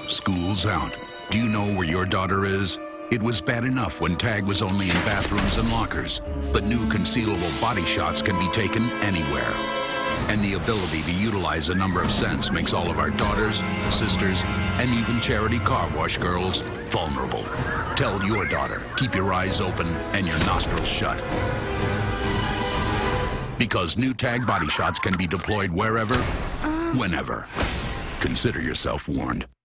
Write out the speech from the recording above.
School's out. Do you know where your daughter is? It was bad enough when tag was only in bathrooms and lockers, but new concealable body shots can be taken anywhere. And the ability to utilize a number of scents makes all of our daughters, sisters, and even charity car wash girls vulnerable. Tell your daughter, keep your eyes open and your nostrils shut. Because new tag body shots can be deployed wherever, whenever. Consider yourself warned.